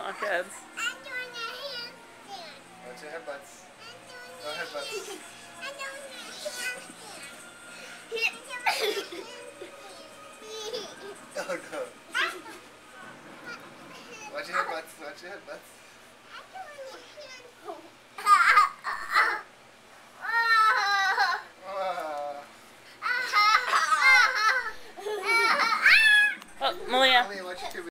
on, kids. I'm doing a handstand. Watch your headbutts. I'm No headbutts. I'm doing a handstand. Oh no. Watch your headbutts. Watch your headbutts. Oh, Malia. Malia,